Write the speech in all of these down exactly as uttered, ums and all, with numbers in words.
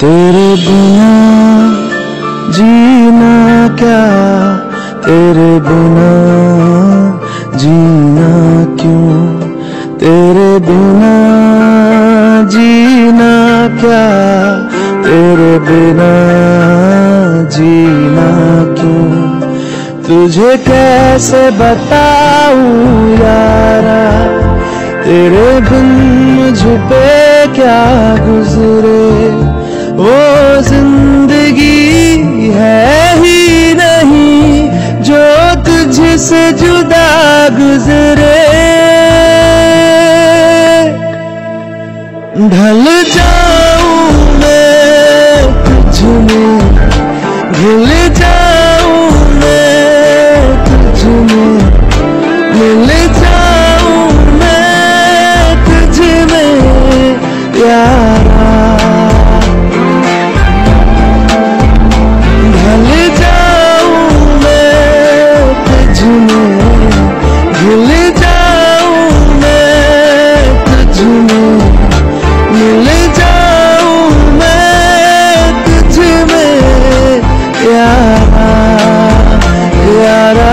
तेरे बिना जीना क्या, तेरे बिना जीना क्यों, तेरे बिना जीना क्या, तेरे बिना जीना क्यों। तुझे कैसे बताऊं यारा, तेरे बिन मुझ पे क्या गुजरे। वो जिंदगी है ही नहीं जो तुझसे जुदा गुजरे। ढल जाऊं मैं तुझ में, भूल जाऊं मैं तुझ में, मिल जाऊं मैं तुझ में यारा। ढल जाऊं मैं तुझ में, भूल जाऊं मैं तुझ में, मिल जाऊं मैं तुझ में यारा यारा।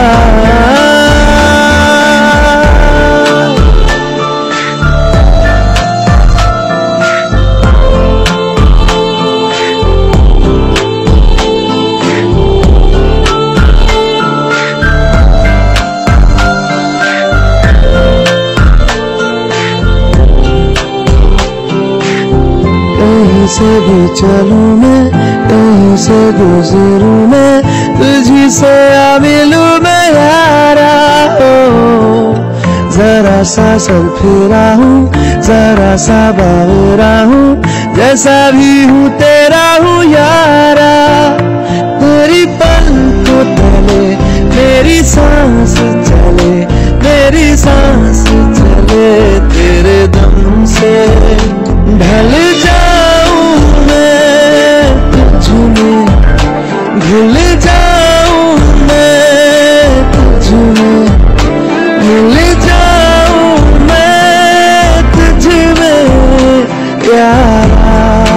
कहीं से भी चलूं मैं, कहीं से गुजरूं मैं, तुझी से आ मिलूं मैं यारा। हो जरा सा सर फिरा हूँ, जरा सा बावरा हूँ, जैसा भी हूँ तेरा हूँ यारा। तेरी पलकों तले मेरी सांस चले, मेरी सांस चले तेरे दम से। ढल जाऊं मैं तुझ में, भूल जाऊं मैं तुझ में, मिल जाऊं मैं तुझ में यारा।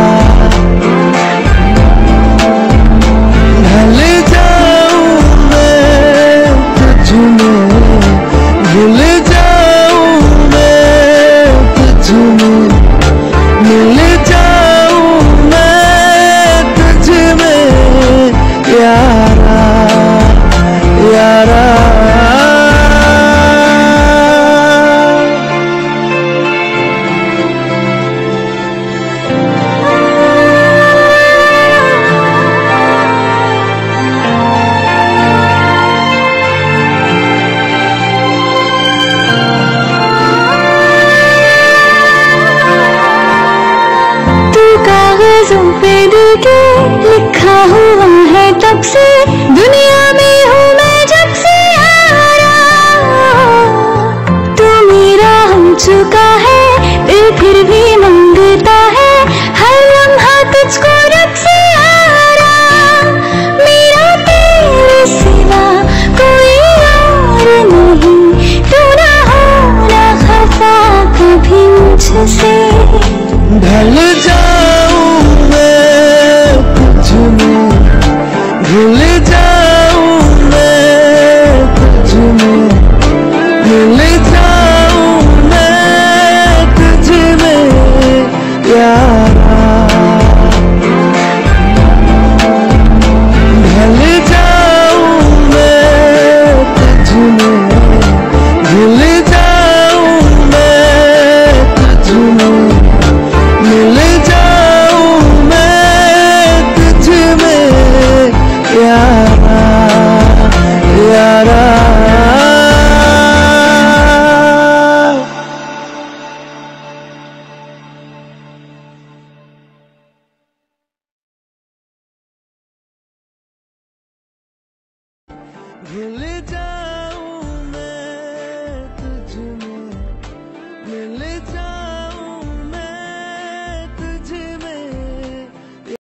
ढल जाऊं मैं तुझ में, भूल जाऊं मैं तुझ में, मिल जाऊं मैं तुझ में यारा यारा। कागजों पे दिल के लिखा हुआ है तब से दुनिया